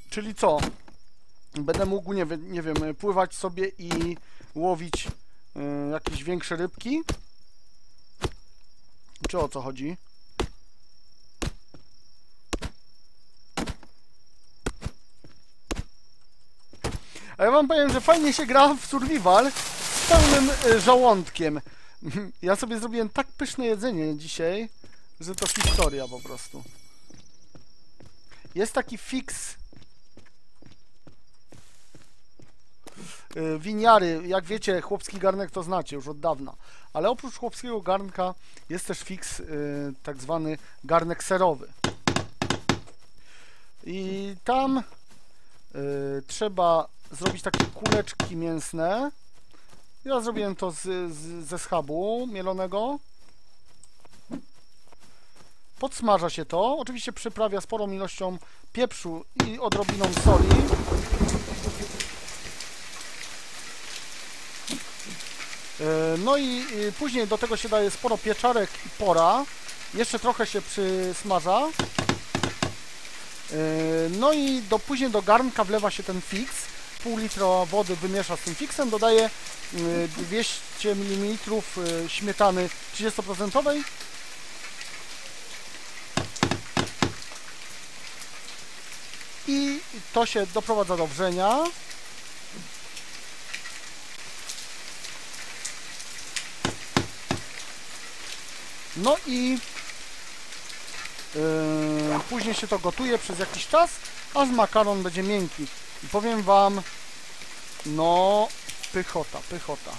Czyli co? Będę mógł, nie, nie wiem, pływać sobie i łowić y, jakieś większe rybki? Czy o co chodzi? A ja wam powiem, że fajnie się gra w survival z pełnym y, żołądkiem. Ja sobie zrobiłem tak pyszne jedzenie dzisiaj, że to historia po prostu. Jest taki fix y, winiary. Jak wiecie, chłopski garnek to znacie już od dawna. Ale oprócz chłopskiego garnka jest też fix y, tak zwany garnek serowy. I tam y, trzeba zrobić takie kuleczki mięsne. Ja zrobiłem to z, z, ze schabu mielonego. Podsmaża się to. Oczywiście przyprawia sporą ilością pieprzu i odrobiną soli. No i później do tego się daje sporo pieczarek i pora. Jeszcze trochę się przysmaża. No i do, później do garnka wlewa się ten fix. Pół litra wody wymiesza z tym fiksem. Dodaje dwieście mililitrów śmietany trzydzieści procent. I to się doprowadza do wrzenia. No i yy, później się to gotuje przez jakiś czas, aż makaron będzie miękki. I powiem wam, no pychota, pychota.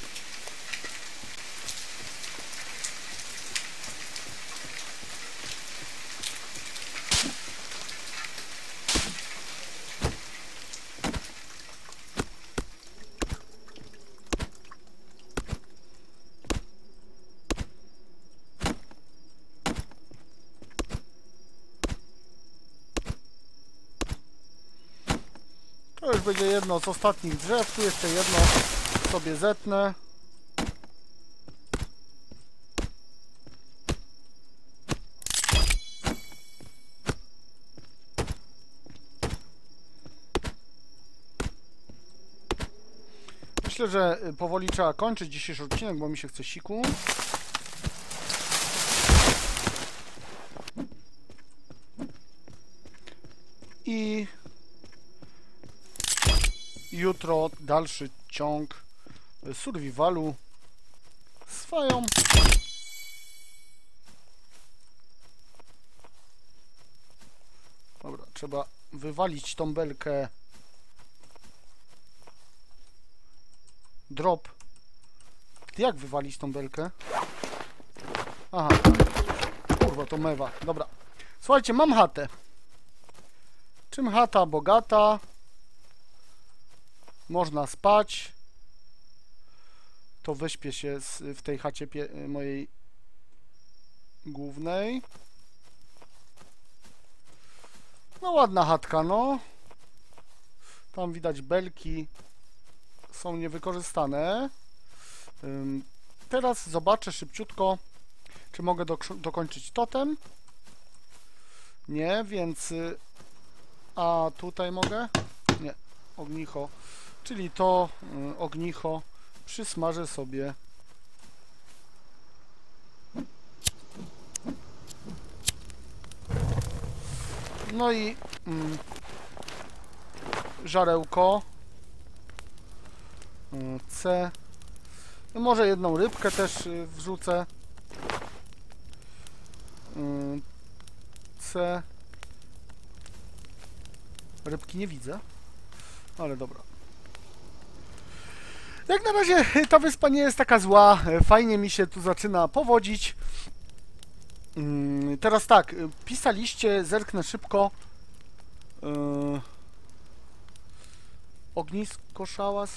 To już będzie jedno z ostatnich drzew. Tu jeszcze jedno sobie zetnę. Myślę, że powoli trzeba kończyć dzisiejszy odcinek, bo mi się chce siku. I jutro dalszy ciąg survivalu z fają. Dobra, trzeba wywalić tą belkę. Drop. Jak wywalić tą belkę? Aha. Kurwa, to mewa. Dobra. Słuchajcie, mam chatę. Czym chata bogata? Można spać. To wyśpię się z, w tej chacie mojej głównej. No ładna chatka, no. Tam widać belki. Są niewykorzystane. Ym, teraz zobaczę szybciutko, czy mogę do, dokończyć totem. Nie, więc... A tutaj mogę? Nie. Ognicho. Czyli to y, ognicho przysmażę sobie. No i mm, żarełko. Y, C. No może jedną rybkę też y, wrzucę. Y, C. Rybki nie widzę. Ale dobra. Jak na razie ta wyspa nie jest taka zła. Fajnie mi się tu zaczyna powodzić. Teraz tak, pisaliście, zerknę szybko. Yy, ognisko, szałas.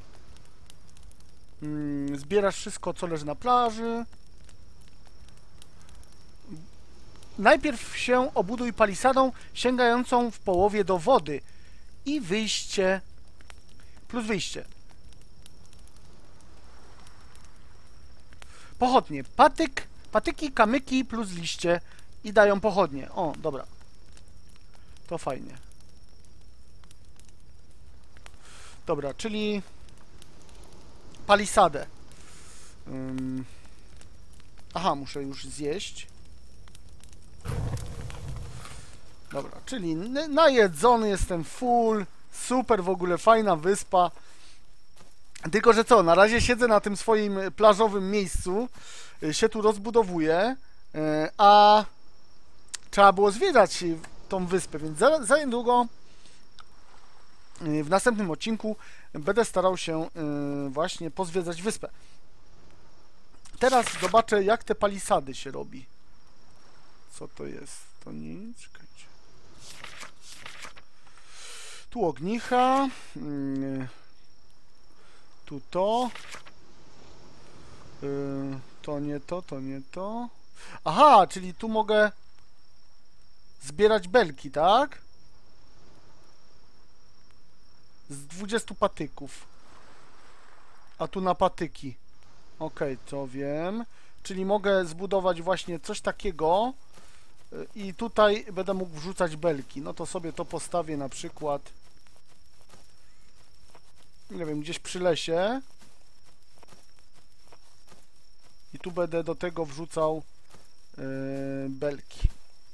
Yy, zbierasz wszystko, co leży na plaży. Najpierw się obuduj palisadą sięgającą w połowie do wody. I wyjście plus wyjście. Pochodnie. Patyk, patyki, kamyki plus liście i dają pochodnie. O, dobra. To fajnie. Dobra, czyli palisadę. Um, aha, muszę już zjeść. Dobra, czyli najedzony jestem, full, super, w ogóle fajna wyspa. Tylko, że co, na razie siedzę na tym swoim plażowym miejscu, się tu rozbudowuję, a trzeba było zwiedzać tą wyspę, więc za, za niedługo w następnym odcinku będę starał się właśnie pozwiedzać wyspę. Teraz zobaczę, jak te palisady się robi. Co to jest? To nic, czekajcie. Tu ognicha, tu to, to nie to, to nie to. Aha, czyli tu mogę zbierać belki, tak? Z dwudziestu patyków. A tu na patyki. Okej, to wiem. Czyli mogę zbudować właśnie coś takiego i tutaj będę mógł wrzucać belki. No to sobie to postawię na przykład, nie wiem, gdzieś przy lesie. I tu będę do tego wrzucał yy, belki.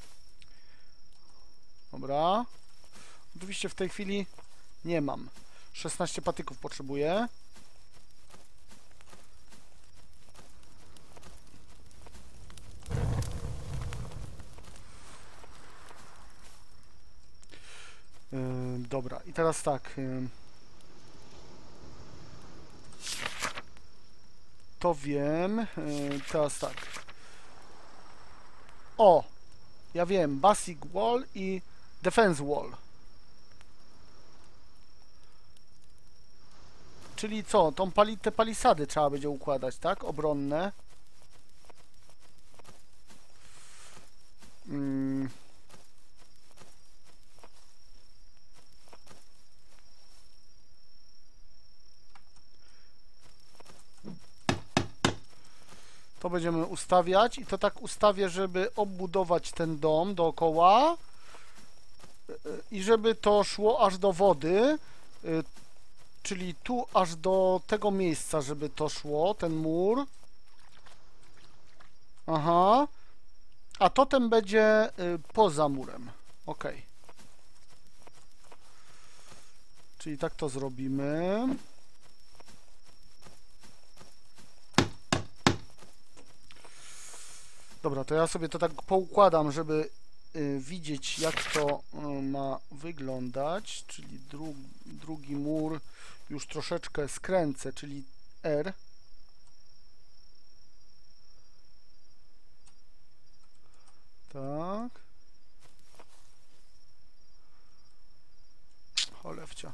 Dobra. Oczywiście w tej chwili nie mam. szesnaście patyków potrzebuję. Yy, dobra, i teraz tak. Yy, to wiem. Yy, teraz tak. O! Ja wiem, Basic Wall i Defense Wall. Czyli co? Tą pali te palisady trzeba będzie układać, tak? Obronne. Hmm. To będziemy ustawiać i to tak ustawię, żeby obudować ten dom dookoła i żeby to szło aż do wody, czyli tu aż do tego miejsca, żeby to szło, ten mur. Aha. A totem będzie poza murem. Ok. Czyli tak to zrobimy. Dobra, to ja sobie to tak poukładam, żeby y, widzieć, jak to y, ma wyglądać. Czyli dru drugi mur już troszeczkę skręcę, czyli R. Tak. Cholewcia.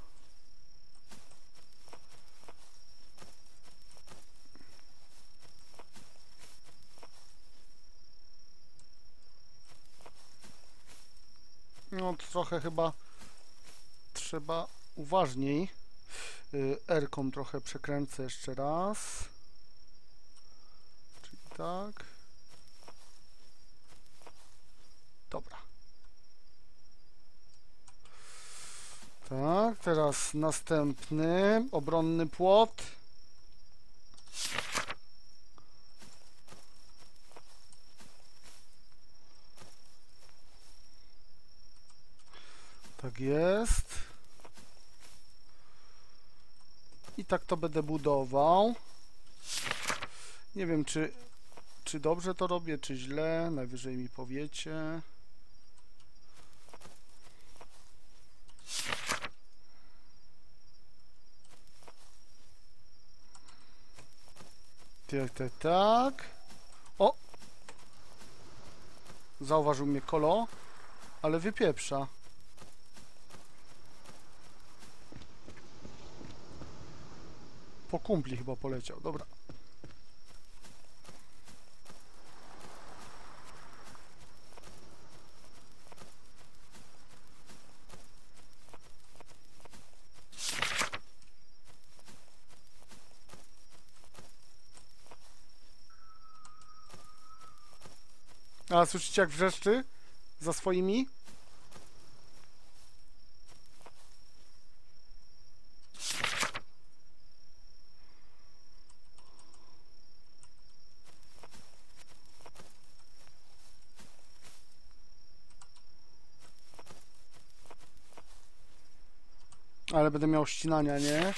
No trochę chyba trzeba uważniej. R-ką trochę przekręcę jeszcze raz. Czyli tak. Dobra. Tak, teraz następny obronny płot. Tak jest. I tak to będę budował. Nie wiem, czy, czy dobrze to robię, czy źle. Najwyżej mi powiecie. Tak, tak, tak. O! Zauważył mnie Kolo, ale wypieprza. Po kumpli chyba poleciał, dobra. A słyszycie, jak wrzeszczy za swoimi? Ale będę miał ścinania, nie?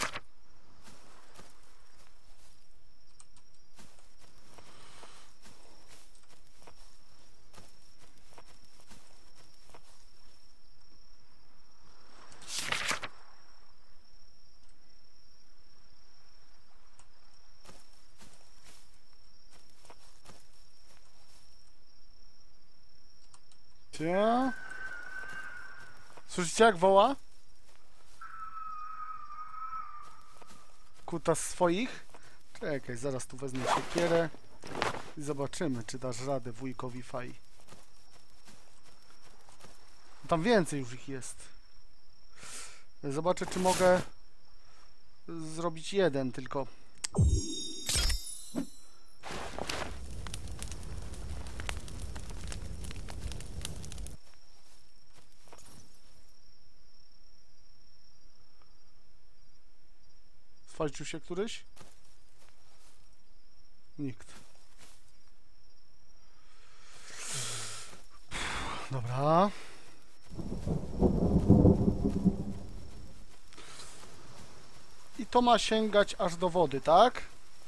Cie? Słyszycie jak woła? Kutas swoich? Czekaj, zaraz tu wezmę siekierę i zobaczymy, czy dasz radę wujkowi Fai. Tam więcej już ich jest. Zobaczę, czy mogę zrobić jeden tylko. Walczył się któryś? Nikt. Dobra. I to ma sięgać aż do wody, tak?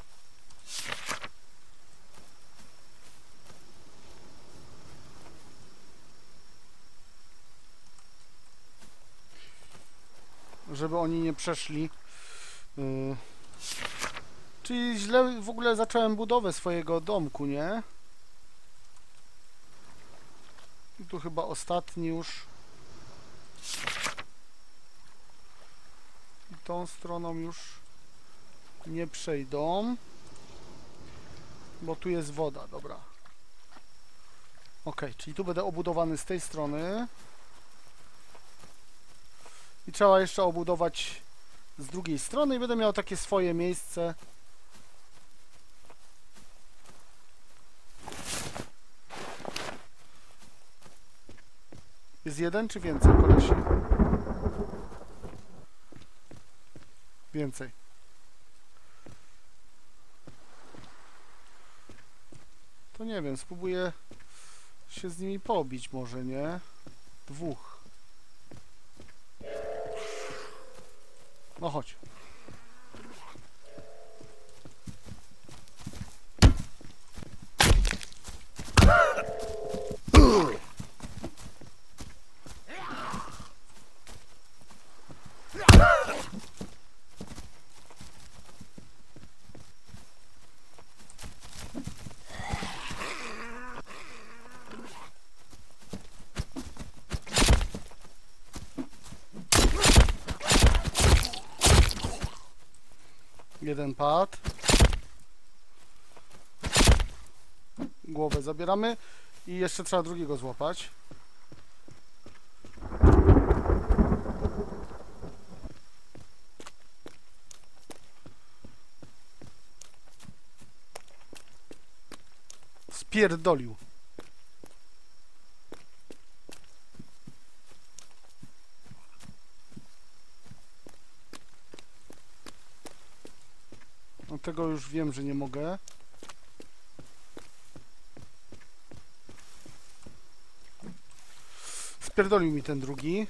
Żeby oni nie przeszli. Yy. Czyli źle w ogóle zacząłem budowę swojego domku, nie? I tu chyba ostatni już. I tą stroną już nie przejdą. Bo tu jest woda, dobra. Ok, czyli tu będę obudowany z tej strony. I trzeba jeszcze obudować z drugiej strony i będę miał takie swoje miejsce. Jest jeden czy więcej kolesi? Więcej. To nie wiem, spróbuję się z nimi pobić może, nie? Dwóch. No chodź. Jeden pad. Głowę zabieramy i jeszcze trzeba drugiego złapać. Spierdolił. No tego już wiem, że nie mogę. Spierdolił mi ten drugi.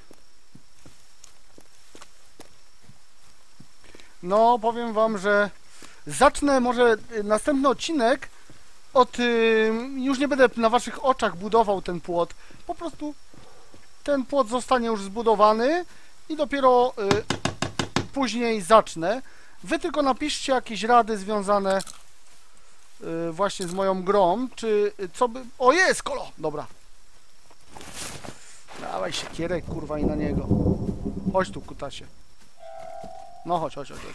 No, powiem wam, że zacznę może następny odcinek od... Yy, już nie będę na waszych oczach budował ten płot. Po prostu ten płot zostanie już zbudowany i dopiero yy, później zacznę. Wy tylko napiszcie jakieś rady związane yy, właśnie z moją grą, czy co by... O, jest kolo! Dobra. Dawaj siekierę, kurwa, i na niego. Chodź tu, kutasie. No chodź, chodź, chodź, chodź.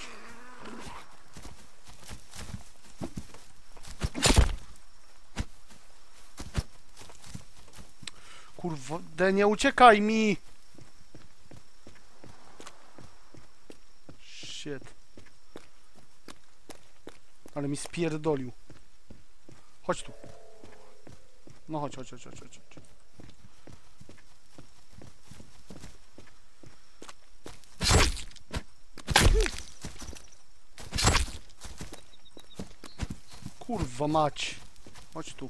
Kurwa, nie uciekaj mi! Shit. Ale mi spierdolił. Chodź tu. No chodź, chodź, chodź, chodź, chodź. Kurwa mać. Chodź tu.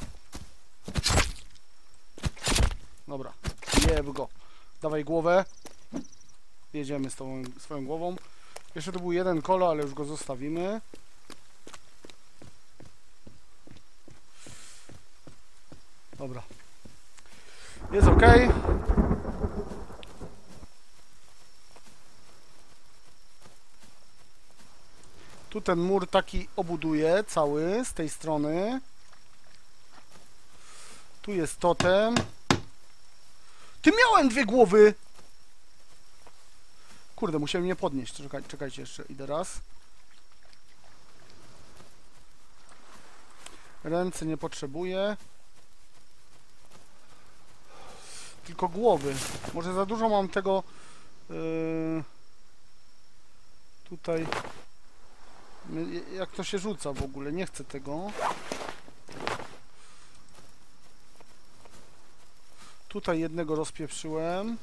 Dobra. Jeb go. Dawaj głowę. jedziemy z tą swoją głową. Jeszcze to był jeden kolo, ale już go zostawimy. Dobra. Jest ok. Tu ten mur taki obuduję cały z tej strony. Tu jest totem. Ty, miałem dwie głowy! Kurde, musiałem mnie podnieść. Czekaj, czekajcie jeszcze, idę raz. Ręce nie potrzebuję. Tylko głowy. Może za dużo mam tego... Yy, tutaj... Jak to się rzuca w ogóle? Nie chcę tego. Tutaj jednego rozpieprzyłem.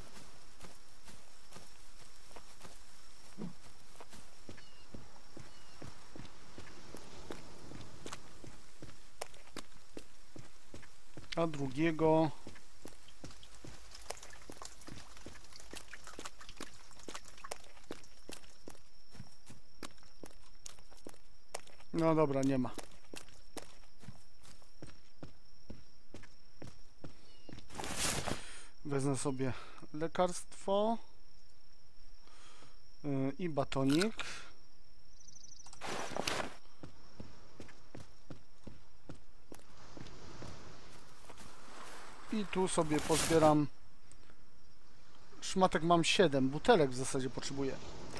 A drugiego... No dobra, nie ma. Wezmę sobie lekarstwo yy, i batonik. I tu sobie pozbieram. Szmatek mam siedem, butelek w zasadzie potrzebuję.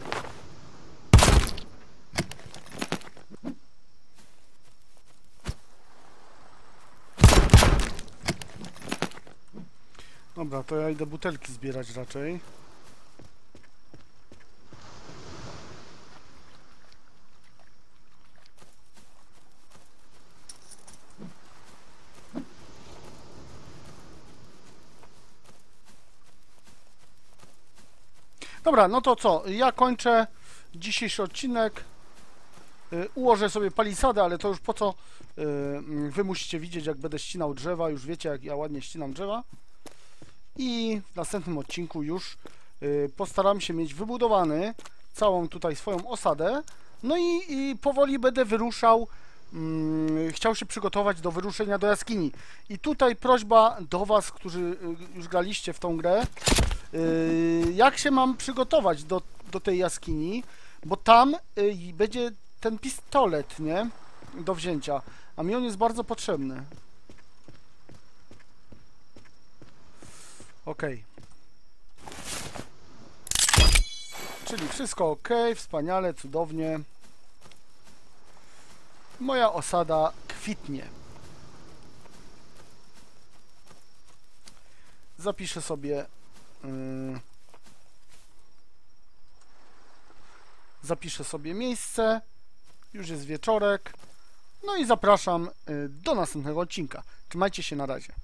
Dobra, to ja idę butelki zbierać raczej. Dobra, no to co? Ja kończę dzisiejszy odcinek. Yy, ułożę sobie palisadę, ale to już po co? Yy, wy musicie widzieć, jak będę ścinał drzewa. Już wiecie, jak ja ładnie ścinam drzewa. I w następnym odcinku już yy, postaram się mieć wybudowany całą tutaj swoją osadę. No i, i powoli będę wyruszał. Yy, chciał się przygotować do wyruszenia do jaskini. I tutaj prośba do was, którzy yy, już graliście w tą grę. Yy, jak się mam przygotować do, do tej jaskini, bo tam yy, będzie ten pistolet, nie? Do wzięcia, a mi on jest bardzo potrzebny. Ok. Czyli wszystko ok, wspaniale, cudownie. Moja osada kwitnie. Zapiszę sobie Yy, zapiszę sobie miejsce. Już jest wieczorek. No i zapraszam yy, do następnego odcinka. Trzymajcie się, na razie.